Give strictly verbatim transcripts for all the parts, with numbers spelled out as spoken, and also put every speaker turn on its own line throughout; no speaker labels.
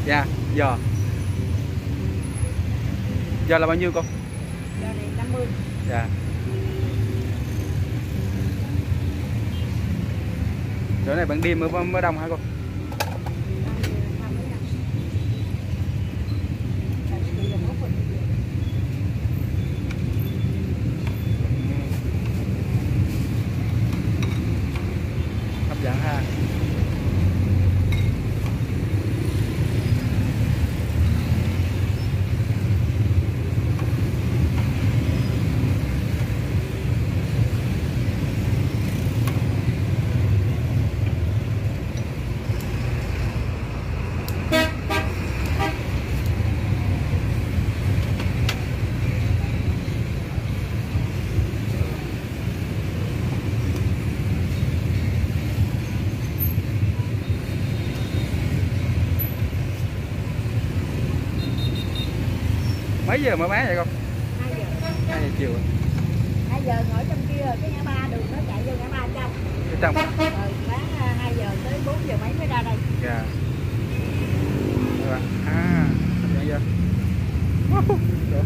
Dạ, giờ. Giờ là bao nhiêu cô?
Giờ này năm mươi.
Dạ. Chỗ này ban đêm mới mới đông hả cô? Hấp dẫn ha. Mấy giờ mở bán vậy con?
hai giờ.
hai giờ chiều.
hai giờ ngồi trong kia rồi cái ngã ba đường nó chạy vô ngã ba trong.
Ở trong.
Rồi bán hai giờ tới bốn giờ mấy mới ra đây.
Dạ. Rồi. À, vậy giờ. Được.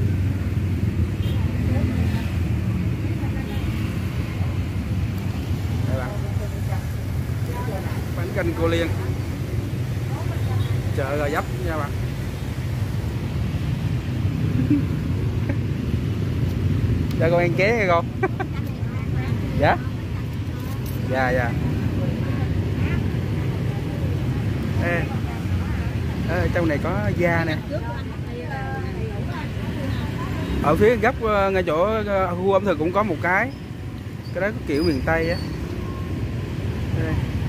Đây bạn. Bánh canh cô Liên. Chợ Gò Vấp nha bạn. Cho con ăn ké nghe con. Dạ. Dạ dạ. Ê. Ê, trong này có da nè. Ở phía góc ngay chỗ khu ẩm thực cũng có một cái. Cái đó có kiểu miền Tây á. Đây.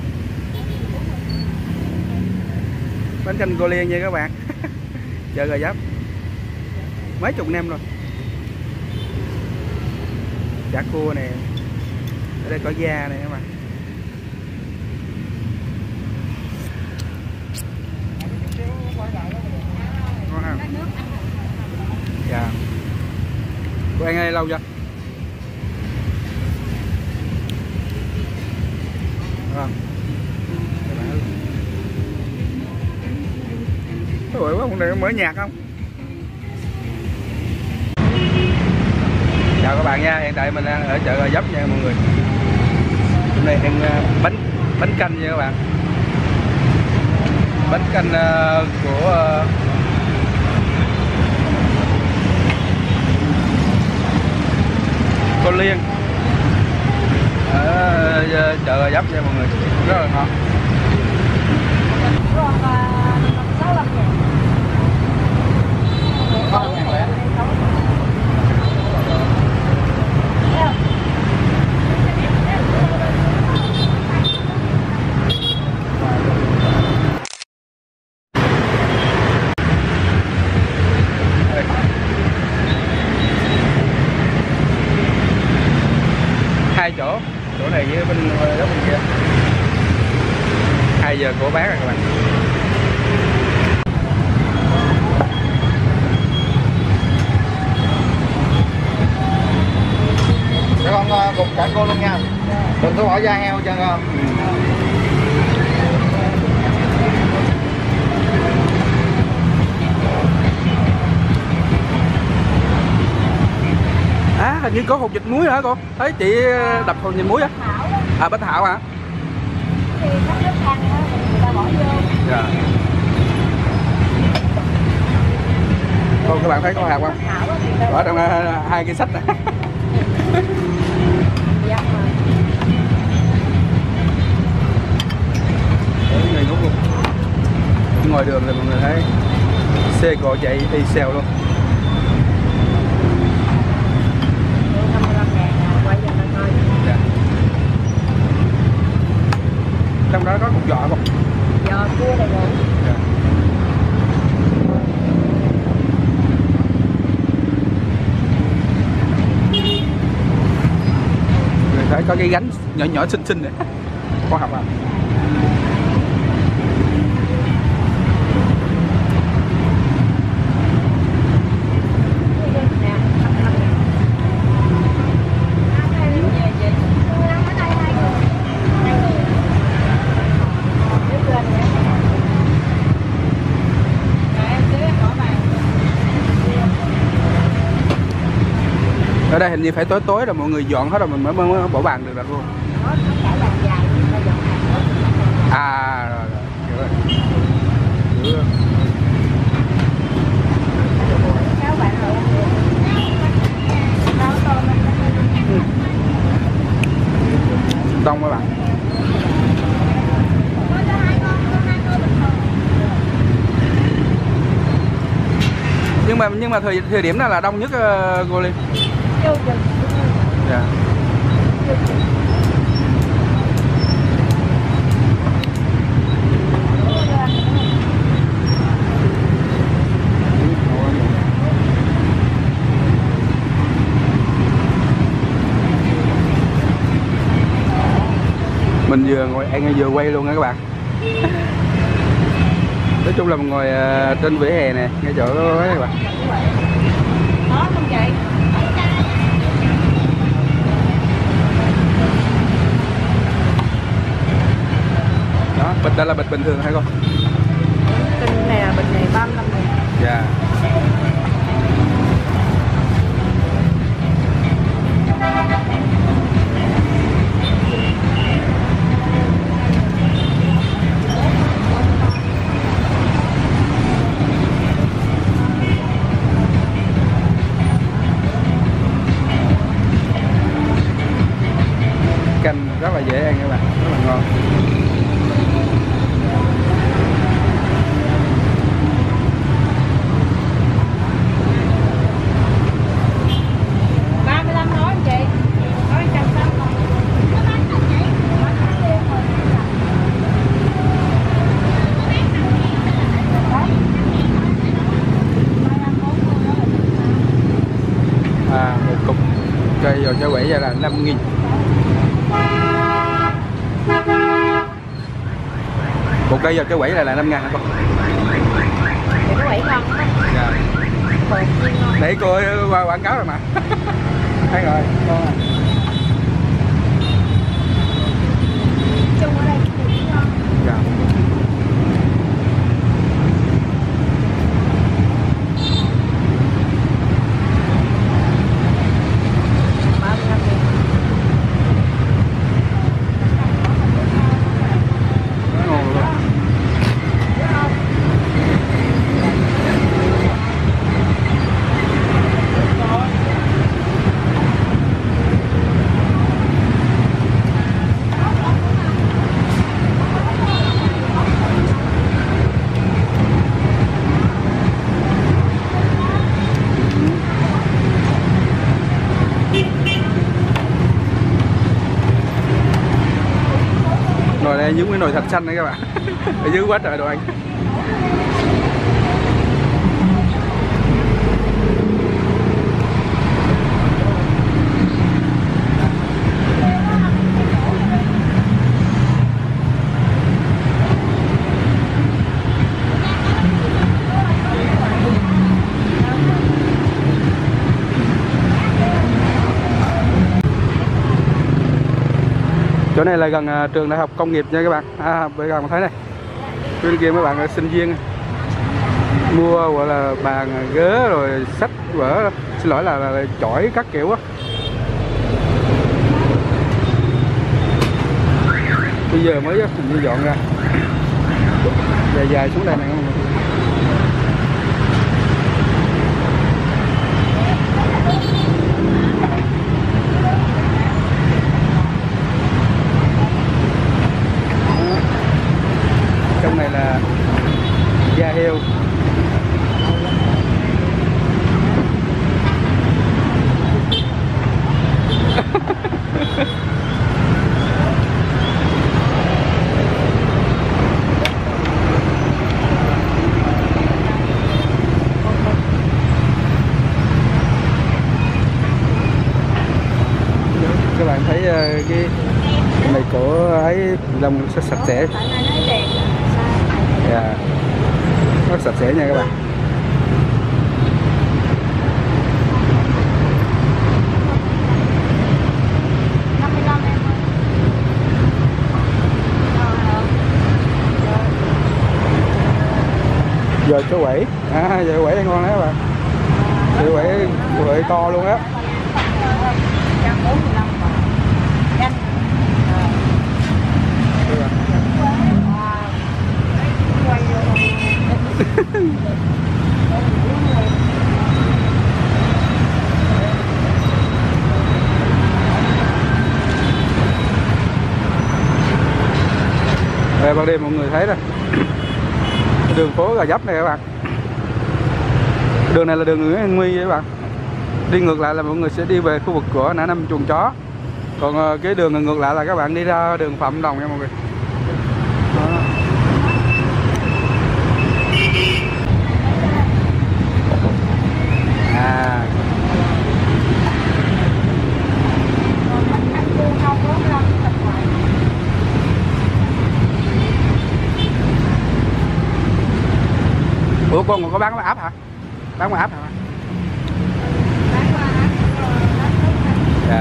Bánh canh cô Liên nha các bạn. Chợ Gò Vấp. Mấy chục năm rồi. Chả cua nè. Ở đây có da nè các bạn. Ngon ha. Dạ. Cô ăn đây lâu chưa? Vâng. Ôi quá, con này mở nhạc không? Chào các bạn nha, hiện tại mình đang ở chợ Gò Vấp nha mọi người. Hôm nay ăn bánh bánh canh nha các bạn. Bánh canh của cô Liên ở chợ Gò Vấp nha mọi người, rất là ngon. Hai chỗ, chỗ này với bên đó bên kia. Hai giờ của bán rồi các bạn.
Để con cục cả cô luôn nha. Đừng có bỏ da heo cho con.
À, hình như có hột vịt muối hả cô? Thấy chị đập hột vịt muối á. À, Bánh Thảo hả?
Thì nó nước ăn đó, người ta bỏ vô.
Dạ. Cô các bạn thấy có hạt không? Ở trong uh, hai cái sách này.
Dạ mà.
Người ngủ luôn. Ngoài đường thì mọi người thấy xe cộ chạy đi xèo luôn. Dạ. Trong đó có cục giò không?
Giò cua đầy đủ.
Dạ. Người thấy có cái gánh nhỏ nhỏ xinh xinh này. Con học à? Ở đây hình như phải tối tối rồi mọi người dọn hết rồi mình mới, mới, mới bỏ bàn được rồi luôn.
Nó nó chạy bàn dài, ta dọn hàng hết.
À rồi rồi, hiểu rồi. Hiểu rồi.
Các bạn rồi ăn được. Rau tôm anh.
Đông các bạn. Nhưng mà nhưng mà thời thời điểm nào là đông nhất uh, cô Liên?
Vô chừng.
Dạ. Mình vừa ngồi ăn vừa quay luôn nha các bạn. Nói chung là mình ngồi uh, trên vỉa hè nè, ngay chỗ đó các bạn.
Đó không chị?
Đó, bịch đây là bịch bình thường hay không?
Cái này là bịch này ba mươi lăm nghìn.
Dạ. Canh rất là dễ ăn các bạn, rất là ngon.
ba mươi lăm nói anh chị. Nói trăm sáu.
À, một cục cây giò chả quẩy ra là năm nghìn. Một cây giò chả quẩy là là năm ngàn hả con?
Thì nó quẩy ngon đó.
Dạ.
Bột chiên ngon.
Để cô qua quảng cáo rồi mà. Thấy rồi, ngon à.
Chung ở đây cũng ngon.
Dạ.
ba mươi lăm nghìn.
Ngon luôn. Nồi này giống cái nồi thạch xanh đấy các bạn. Ở dưới quá trời đồ ăn. Chỗ này là gần uh, trường đại học công nghiệp nha các bạn. À, bây giờ mình thấy này, bên kia mấy bạn là sinh viên mua gọi là bàn ghế rồi sách vở, xin lỗi là, là, là chổi các kiểu á. Bây giờ mới mình đi dọn ra, dài dài xuống đây này không? Trong này là da heo. Các bạn thấy cái này của ấy lông rất sạch sẽ. Yeah. Rất sạch sẽ nha các bạn. Giờ chỗ quẩy, à giờ quẩy đây ngon đấy các bạn. Giờ quẩy quẩy to luôn á. Đây, ban đêm mọi người thấy đây, đường phố Gò Vấp này các bạn. Đường này là đường Nguyễn Văn Nguy các bạn. Đi ngược lại là mọi người sẽ đi về khu vực của Nã Năm Chuồng Chó. Còn cái đường ngược lại là các bạn đi ra đường Phạm Đồng nha mọi người. Đó. À. Ủa con còn có bán áp hả? Bán áp hả? Dạ.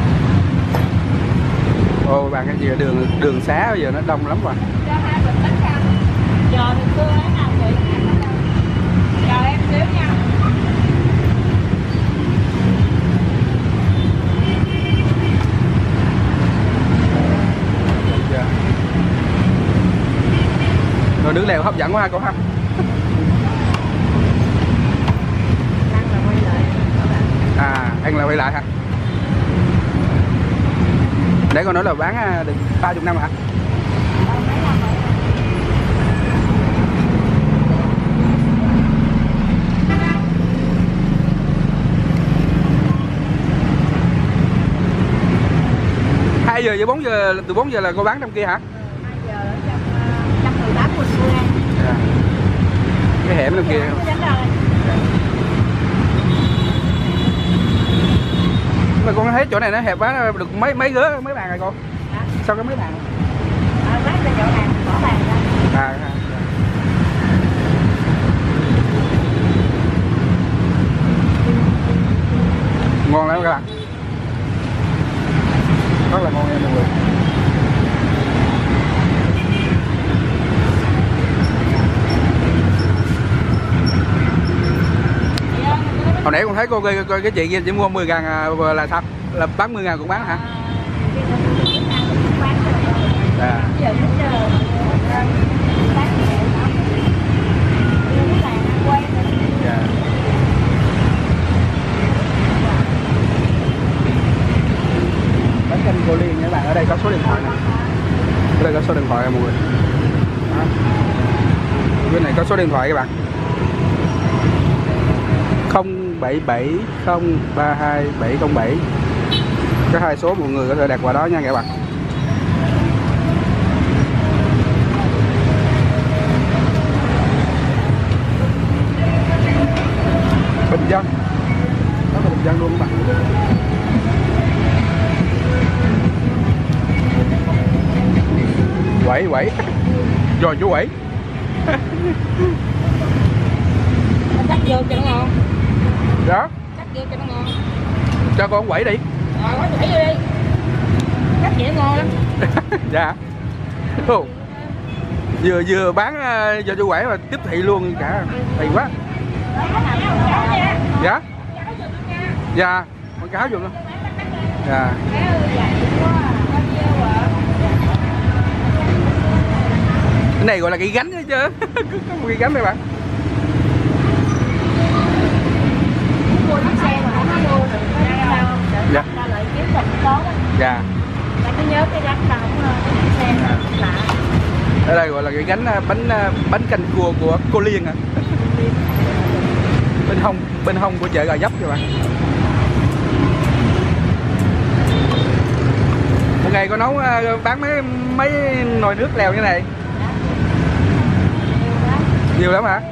Ô bạn cái gì ở đường đường xá bây giờ nó đông lắm rồi.
Chờ thì xưa ấy nào vậy? Chờ em xíu nha.
Rồi nước lèo hấp dẫn quá ha cô ha. À, ăn là quay lại hả? Để con nói là bán được ba mươi năm hả? hai giờ với bốn giờ, từ bốn giờ là cô bán trong kia hả?
hai giờ ở trong trăm mười tám quận Phú An.
À. Cái hẻm trong kia. Mà con thấy chỗ này nó hẹp quá, được mấy mấy ghế mấy bàn rồi con?
Hả?
Sao cái mấy bàn?
À, lát ra chỗ này bỏ bàn ra.
À, à. Ngon lắm các bạn. Rất là ngon nha mọi người. Hồi nãy con thấy cô coi, coi cái chị kia chỉ mua mười ngàn là sao? Là bán mười ngàn cũng bán hả? À. Dạ. Bánh canh cô Liên nha các bạn, ở đây có số điện thoại này. Ở đây có số điện thoại mọi người. Đó. Bên này có số điện thoại các bạn. không bảy bảy không ba hai bảy không bảy. Có hai số mọi người có thể đặt vào đó nha các bạn. Bình dân. Đó là bình dân luôn các bạn. Quẩy quẩy. Rồi chú quẩy.
Cắt vô cho nó ngon.
Đó.
Cắt vô cho nó ngon.
Cho con quẩy đi.
Rồi quẩy vô đi. Cắt vậy ngon lắm.
Dạ. Ồ. Vừa vừa bán uh, cho chú quẩy mà tiếp thị luôn cả. Hay quá. Dạ. Dạ. Con cáo vô luôn. Dạ. Cái này gọi là cây gánh đấy chứ. Có một cây gánh này bạn. Dạ. Dạ.
Cứ nhớ cái gánh nào cũng xe lạ.
Ở đây gọi là cái gánh bánh bánh canh cua của cô Liên hả? Bên hông bên hông của chợ Gò Vấp các bạn. Một ngày có nấu bán mấy mấy nồi nước lèo như này. Nhiều lắm hả?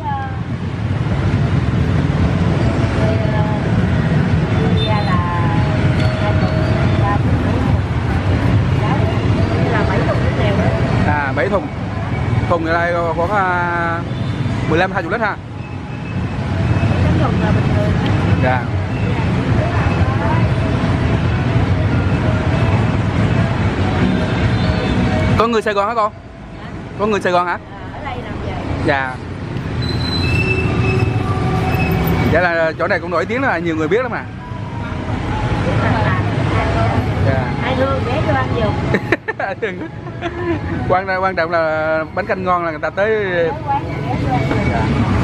À, bảy thùng. Thùng ở đây khoảng mười lăm hai mươi lít ha. Dạ. Có người Sài Gòn hả con? Có người Sài Gòn hả?
Ở đây làm vậy.
Dạ. Dạ là chỗ này cũng nổi tiếng là nhiều người biết lắm mà. Dạ.
Ai thương để cho ăn dùng.
quan quan trọng là bánh canh ngon là người ta tới. Dạ.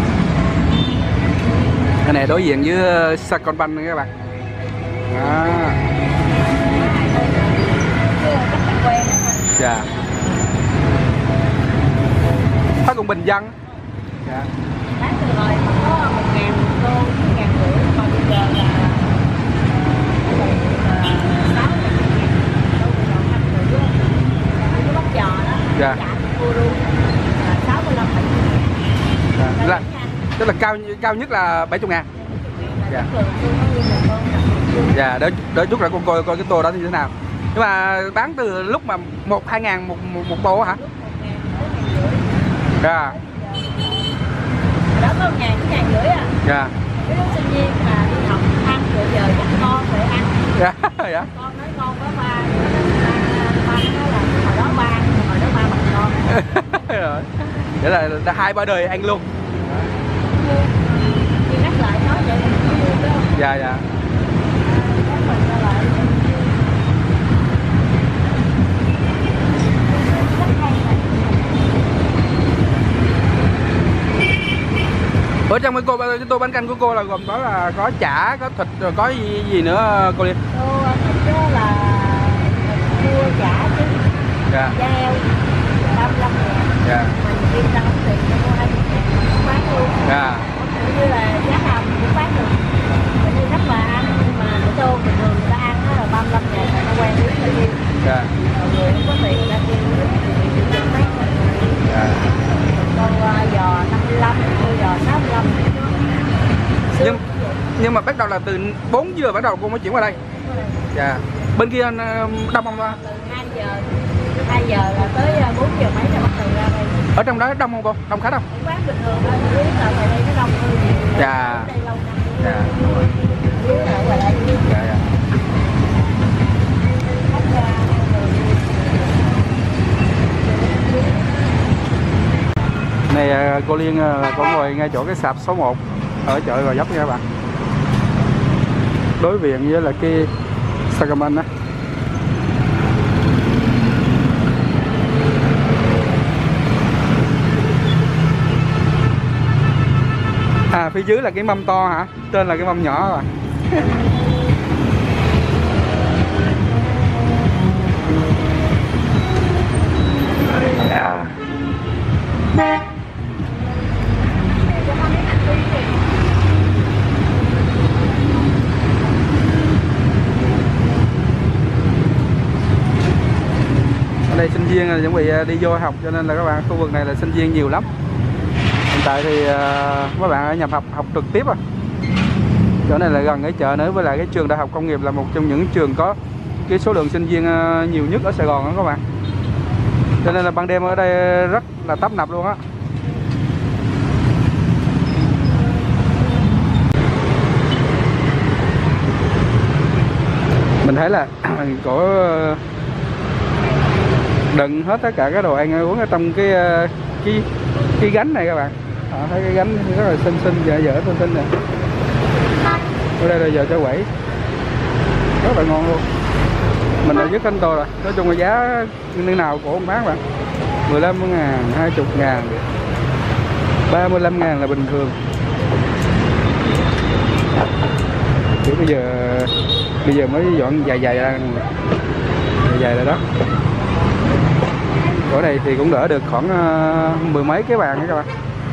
Cái này đối diện với Sacombank nha các bạn. Đó. Dạ. lương bình dân. Dạ.
Bán từ rồi mà có một ngàn đô, một ngàn rưỡi, mà bây giờ là sáu ngàn đô, còn năm rưỡi á. Cái bắp giò đó,
Dạ.
chả cua luôn là sáu mươi lăm bảy mươi ngàn.
Dạ. Là, tức là cao cao nhất là bảy mươi ngàn. Dạ. Dạ, đợi, đợi chút là con coi coi cái tô đó như thế nào. Nhưng mà bán từ lúc mà một hai ngàn một một, một tô hả? Dạ.
Đó có một ngàn, cái ngàn rưỡi à.
Dạ.
Cái đứa sinh viên mà đi học ăn rồi giờ dắt con phải ăn.
Dạ. Dạ.
Con nói con có ba, ba nó là hồi đó ba, hồi đó ba bằng con.
Rồi. Vậy là, là hai ba đời ăn luôn.
Thì nhắc lại nói vậy là cũng vui đó.
Dạ dạ.
Nhắc mình ra lại. Rất hay này.
Ở trong cái cô cái tô bánh canh của cô là gồm có là có chả, có thịt rồi có gì, gì nữa cô Liên?
Tô thịt đó là cua chả chứ.
Dạ.
Da heo ba mươi lăm ngàn.
Dạ.
Mình đi ra không tiền cho mua hai mươi ngàn cũng bán luôn.
Dạ.
Cũng như là giá nào mình cũng bán được. Mình đi rất là ăn, nhưng mà bữa tô bình thường người ta ăn đó là ba mươi lăm ngàn, người ta quen biết là gì.
Dạ.
Rồi người không có tiền người ta kêu người ta bán.
Dạ.
Con uh, giò năm mươi lăm, con giò sáu mươi lăm.
Nhưng nhưng mà bắt đầu là từ bốn giờ bắt đầu cô mới chuyển qua đây. Dạ. Bên kia đông không ta?
Từ hai giờ, hai giờ là tới bốn giờ mấy là bắt đầu ra đây.
Ở trong đó đông không cô? Đông khá đông.
Cũng bán bình thường thôi, biết là ngoài đây nó đông hơn.
Dạ.
Đây lâu năm.
Dạ.
Biết là ngoài đây.
Dạ dạ. Này cô Liên là có ngồi ngay chỗ cái sạp số một ở chợ Gò Vấp nha các bạn. Đối diện với là cái Sacramento á. À, phía dưới là cái mâm to hả? Trên là cái mâm nhỏ rồi. Ở đây sinh viên là chuẩn bị đi vô học, cho nên là các bạn khu vực này là sinh viên nhiều lắm. Hiện tại thì uh, các bạn ở nhập học học trực tiếp rồi. Chỗ này là gần cái chợ nữa, với lại cái trường Đại học Công nghiệp là một trong những trường có cái số lượng sinh viên uh, nhiều nhất ở Sài Gòn đó các bạn. Cho nên là ban đêm ở đây rất là tấp nập luôn á. Mình thấy là có đựng hết tất cả các đồ ăn uống ở trong cái cái cái gánh này các bạn. À, thấy cái gánh rất là xinh xinh dở dở xinh xinh nè. Ở đây là giờ cho quẩy rất là ngon luôn. Mình đã dứt canh tô rồi. Nói chung là giá như nào của ông bán bạn, mười lăm ngàn, hai mươi ngàn, ba mươi lăm ngàn là bình thường. Chứ bây giờ bây giờ mới dọn dài dài ra, dài dài rồi đó. Chỗ này thì cũng đỡ được khoảng uh, mười mấy cái bàn đó các bạn.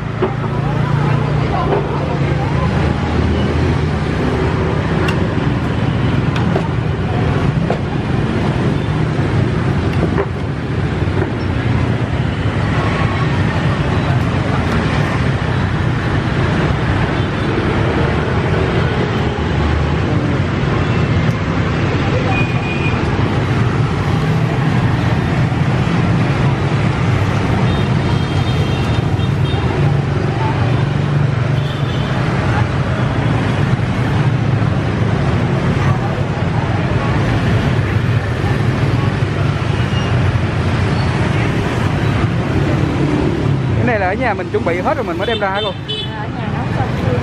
Ở nhà mình chuẩn bị hết rồi mình mới đem ra hả cô?
Ở nhà nấu xong chưa?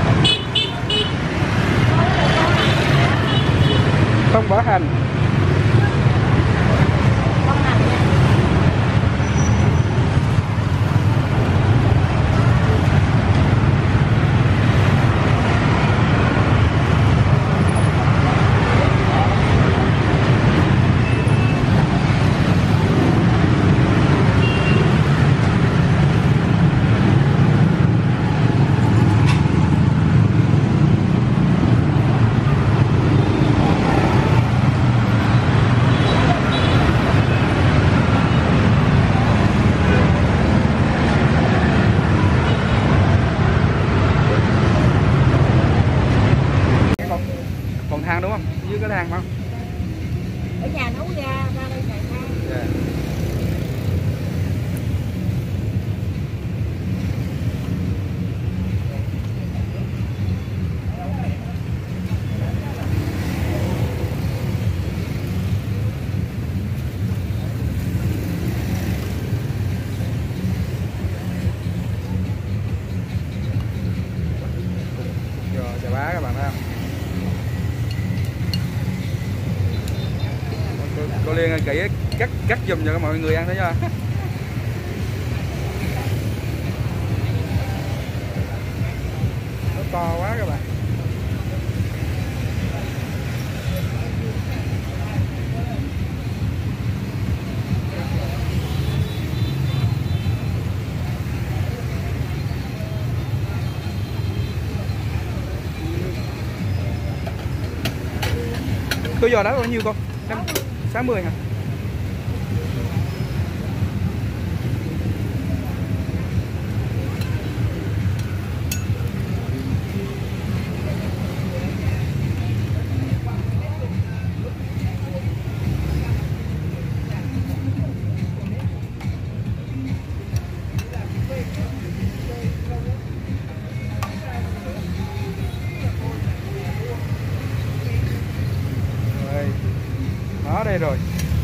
Không bỏ hành.
Không hành nha.
kỹ cắt cắt giùm cho mọi người ăn thôi nha. Nó to quá các bạn. Tôi giò đó bao nhiêu con? sáu mươi hả? Đó đây rồi.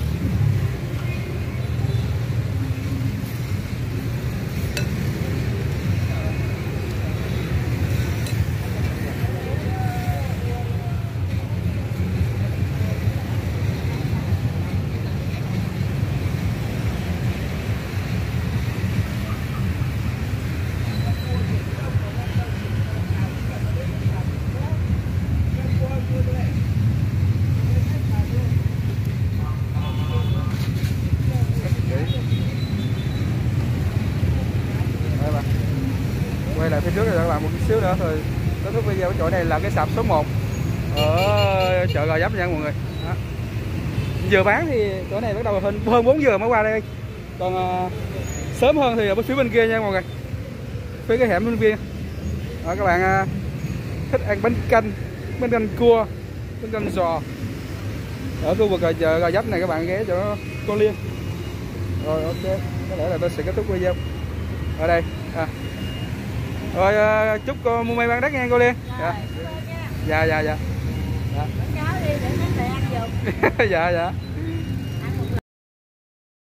Quay lại phía trước rồi các bạn một chút xíu nữa rồi kết thúc video. Cái chỗ này là cái sạp số một ở chợ Gò Vấp nha mọi người. Đó. Giờ bán thì chỗ này bắt đầu hơn hơn bốn giờ mới qua đây, còn uh, sớm hơn thì ở phía bên kia nha mọi người, phía cái hẻm bên kia. Đó, các bạn uh, thích ăn bánh canh, bánh canh cua, bánh canh giò ở khu vực chợ Gò Vấp này các bạn ghé chỗ con Liên. Rồi ok, có lẽ là tôi sẽ kết thúc video ở đây. À. Rồi uh, chúc cô mua may bán đắt nha cô Liên. Dạ. Dạ dạ dạ. Dạ.
Cháu đi để nó ăn giùm.
Dạ dạ.